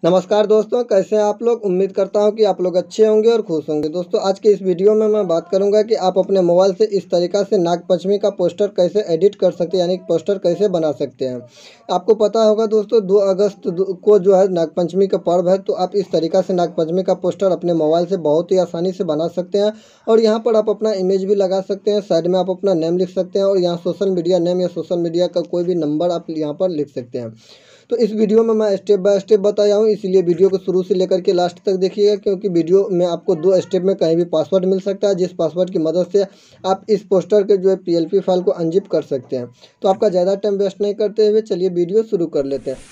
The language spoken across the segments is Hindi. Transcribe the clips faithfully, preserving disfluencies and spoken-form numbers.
नमस्कार दोस्तों, कैसे हैं आप लोग। उम्मीद करता हूं कि आप लोग अच्छे होंगे और खुश होंगे। दोस्तों आज के इस वीडियो में मैं बात करूंगा कि आप अपने मोबाइल से इस तरीक़ा से नागपंचमी का पोस्टर कैसे एडिट कर सकते हैं, यानी पोस्टर कैसे बना सकते हैं। आपको पता होगा दोस्तों, दो अगस्त को जो है नागपंचमी का पर्व है, तो आप इस तरीक़ा से नागपंचमी का पोस्टर अपने मोबाइल से बहुत ही आसानी से बना सकते हैं। और यहाँ पर आप अपना इमेज भी लगा सकते हैं, साइड में आप अपना नेम लिख सकते हैं और यहाँ सोशल मीडिया नेम या सोशल मीडिया का कोई भी नंबर आप यहाँ पर लिख सकते हैं। तो इस वीडियो में मैं स्टेप बाय स्टेप बताया हूँ, इसलिए वीडियो को शुरू से लेकर के लास्ट तक देखिएगा, क्योंकि वीडियो में आपको दो स्टेप में कहीं भी पासवर्ड मिल सकता है, जिस पासवर्ड की मदद से आप इस पोस्टर के जो है पीएलपी फाइल को अनजिप कर सकते हैं। तो आपका ज़्यादा टाइम वेस्ट नहीं करते हुए चलिए वीडियो शुरू कर लेते हैं।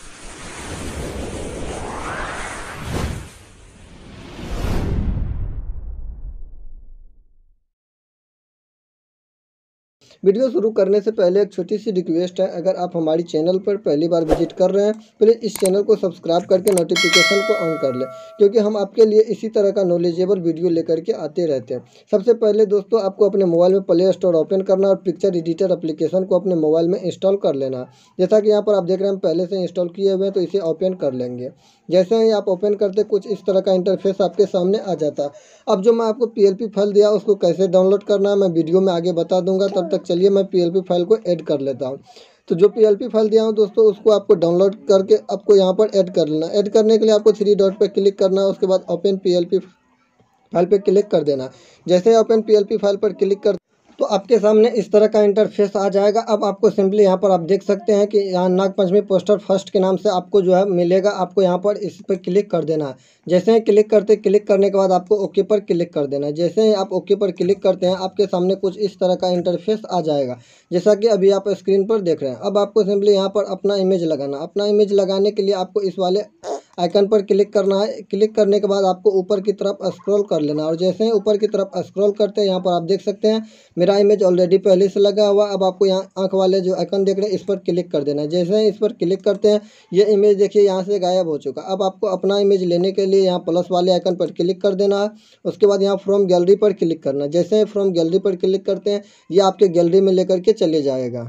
वीडियो शुरू करने से पहले एक छोटी सी रिक्वेस्ट है, अगर आप हमारी चैनल पर पहली बार विजिट कर रहे हैं, प्लीज़ इस चैनल को सब्सक्राइब करके नोटिफिकेशन को ऑन कर लें, क्योंकि हम आपके लिए इसी तरह का नॉलेजेबल वीडियो लेकर के आते रहते हैं। सबसे पहले दोस्तों, आपको अपने मोबाइल में प्ले स्टोर ओपन करना और पिक्चर एडिटर एप्लीकेशन को अपने मोबाइल में इंस्टॉल कर लेना। जैसा कि यहाँ पर आप देख रहे हैं पहले से इंस्टॉल किए हुए हैं, तो इसे ओपन कर लेंगे। जैसे ही आप ओपन करते कुछ इस तरह का इंटरफेस आपके सामने आ जाता है। अब जो मैं आपको पीएलपी फाइल दिया उसको कैसे डाउनलोड करना है मैं वीडियो में आगे बता दूंगा, तब तक चलिए मैं पीएलपी फाइल को ऐड कर लेता हूं। तो जो पीएलपी फाइल दिया हूं दोस्तों, उसको आपको डाउनलोड करके आपको यहां पर ऐड कर लेना। ऐड करने के लिए आपको थ्री डॉट पे क्लिक करना है, उसके बाद ओपन पीएलपी फाइल पे क्लिक कर देना। जैसे ही ओपन पीएलपी फाइल पर क्लिक कर तो आपके सामने इस तरह का इंटरफेस आ जाएगा। अब आपको सिंपली यहाँ पर आप देख सकते हैं कि यहाँ नागपंचमी पोस्टर फर्स्ट के नाम से आपको जो है मिलेगा। आपको यहाँ पर इस पर क्लिक कर देना है। जैसे ही क्लिक करते क्लिक करने के बाद आपको ओके पर क्लिक कर देना है। जैसे ही आप ओके पर क्लिक करते हैं, आपके सामने कुछ इस तरह का इंटरफेस आ जाएगा, जैसा कि अभी आप स्क्रीन पर देख रहे हैं। अब आपको सिंपली यहाँ पर अपना इमेज लगाना। अपना इमेज लगाने के लिए आपको इस वाले आइकन पर क्लिक करना है। क्लिक करने के बाद आपको ऊपर की तरफ स्क्रॉल कर लेना, और जैसे ही ऊपर की तरफ स्क्रॉल करते हैं, यहाँ पर आप देख सकते हैं मेरा इमेज ऑलरेडी पहले से लगा हुआ। अब आपको यहाँ आंख वाले जो आइकन देख रहे हैं, इस पर क्लिक कर देना है। जैसे ही इस पर क्लिक करते हैं, ये इमेज देखिए यहाँ से गायब हो चुका। अब आपको अपना इमेज लेने के लिए यहाँ प्लस वाले आइकन पर क्लिक कर देना है। उसके बाद यहाँ फ्रॉम गैलरी पर क्लिक करना है। जैसे ही फ्रॉम गैलरी पर क्लिक करते हैं, ये आपके गैलरी में लेकर के चले जाएगा।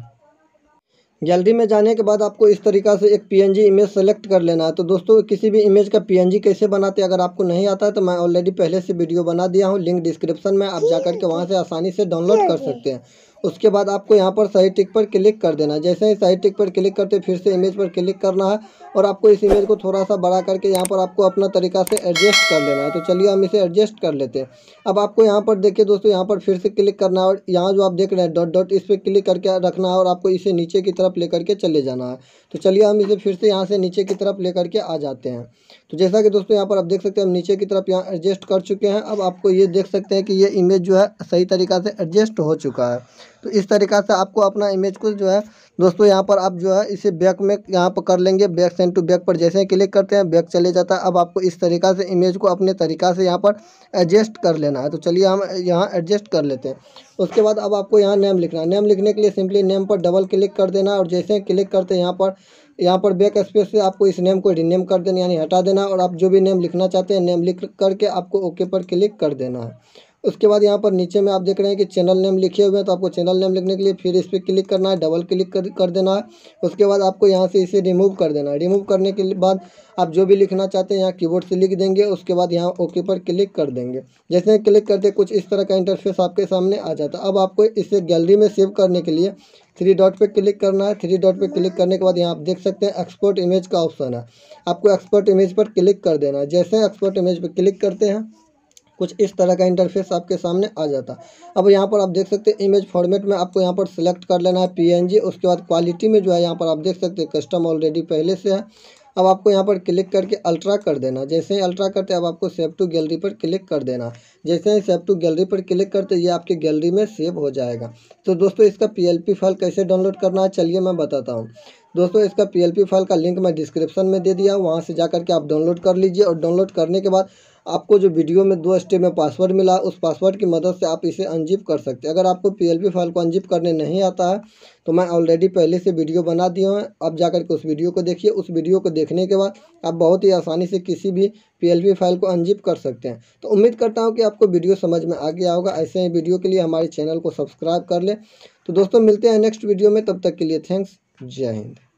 गैलरी में जाने के बाद आपको इस तरीक़ा से एक पीएनजी इमेज सेलेक्ट कर लेना है। तो दोस्तों, किसी भी इमेज का पीएनजी कैसे बनाते हैं अगर आपको नहीं आता है, तो मैं ऑलरेडी पहले से वीडियो बना दिया हूँ, लिंक डिस्क्रिप्शन में, आप जाकर के वहाँ से आसानी से डाउनलोड कर सकते हैं। उसके बाद आपको यहाँ पर सही टिक पर क्लिक कर देना है। जैसे ही सही टिक पर क्लिक करते फिर से इमेज पर क्लिक करना है, और आपको इस इमेज को थोड़ा सा बड़ा करके यहाँ पर आपको अपना तरीक़ा से एडजस्ट कर लेना है। तो चलिए हम इसे एडजस्ट कर लेते हैं। अब आपको यहाँ पर देखिए दोस्तों, यहाँ पर फिर से क्लिक करना है, और यहाँ जो आप देख रहे हैं डॉट डॉट, इस पर क्लिक करके रखना है, और आपको इसे नीचे की तरफ लेकर के चले जाना है। तो चलिए हम इसे फिर से यहाँ से नीचे की तरफ लेकर के आ जाते हैं। तो जैसा कि दोस्तों यहाँ पर आप देख सकते हैं हम नीचे की तरफ यहाँ एडजस्ट कर चुके हैं। अब आपको ये देख सकते हैं कि ये इमेज जो है सही तरीक़ा से एडजस्ट हो चुका है। तो इस तरीक़ा से आपको अपना इमेज को जो है दोस्तों, यहाँ पर आप जो है इसे बैक में यहाँ पर कर लेंगे। बैक सेंड टू बैक पर जैसे ही क्लिक करते हैं बैक चले जाता है। अब आपको इस तरीक़ा से इमेज को अपने तरीक़ा से यहाँ पर एडजस्ट कर लेना है। तो चलिए हम यहाँ एडजस्ट कर लेते हैं। उसके बाद अब आपको यहाँ नेम लिखना है। नेम लिखने के लिए सिंपली नेम पर डबल क्लिक कर देना, और जैसे ही क्लिक करते हैं यहाँ पर यहाँ पर बैक स्पेस से आपको इस नेम को रीनेम कर देना, यानी हटा देना, और आप जो भी नेम लिखना चाहते हैं नेम लिख करके आपको ओके पर क्लिक कर देना है। उसके बाद यहाँ पर नीचे में आप देख रहे हैं कि चैनल नेम लिखे हुए हैं, तो आपको चैनल नेम लिखने के लिए फिर इस पर क्लिक करना है, डबल क्लिक कर, कर देना है। उसके बाद आपको यहाँ से इसे रिमूव कर देना है। रिमूव करने के बाद आप जो भी लिखना चाहते हैं यहाँ कीबोर्ड से लिख देंगे। उसके बाद यहाँ ओके पर क्लिक कर देंगे। जैसे क्लिक करते कुछ इस तरह का इंटरफेस आपके सामने आ जाता है। अब आपको इसे गैलरी में सेव करने के लिए थ्री डॉट पे क्लिक करना है। थ्री डॉट पे क्लिक करने के बाद यहाँ आप देख सकते हैं एक्सपोर्ट इमेज का ऑप्शन है। आपको एक्सपोर्ट इमेज पर क्लिक कर देना है। जैसे एक्सपोर्ट इमेज पर क्लिक करते हैं, कुछ इस तरह का इंटरफेस आपके सामने आ जाता है। अब यहाँ पर आप देख सकते हैं इमेज फॉर्मेट में आपको यहाँ पर सिलेक्ट कर लेना है पीएनजी। उसके बाद क्वालिटी में जो है यहाँ पर आप देख सकते हैं कस्टम ऑलरेडी पहले से है। अब आपको यहाँ पर क्लिक करके अल्ट्रा कर देना। जैसे ही अल्ट्रा करते हैं अब आपको सेव टू गैलरी पर क्लिक कर देना। जैसे ही सेव टू गैलरी पर क्लिक करते ये आपके गैलरी में सेव हो जाएगा। तो दोस्तों, इसका पीएलपी फाइल कैसे डाउनलोड करना है चलिए मैं बताता हूँ। दोस्तों, इसका पीएलपी फाइल का लिंक मैं डिस्क्रिप्शन में दे दिया हूँ, वहाँ से जाकर के आप डाउनलोड कर लीजिए। और डाउनलोड करने के बाद आपको जो वीडियो में दो स्टेप में पासवर्ड मिला, उस पासवर्ड की मदद से आप इसे अनजिप कर सकते हैं। अगर आपको पीएलपी फाइल को अनजिप करने नहीं आता है, तो मैं ऑलरेडी पहले से वीडियो बना दिया हूँ, आप जाकर के उस वीडियो को देखिए। उस वीडियो को देखने के बाद आप बहुत ही आसानी से किसी भी पीएलपी फाइल को अनजिप कर सकते हैं। तो उम्मीद करता हूँ कि आपको वीडियो समझ में आ गया होगा। ऐसे ही वीडियो के लिए हमारे चैनल को सब्सक्राइब कर लें। तो दोस्तों, मिलते हैं नेक्स्ट वीडियो में, तब तक के लिए थैंक्स। जय हिंद।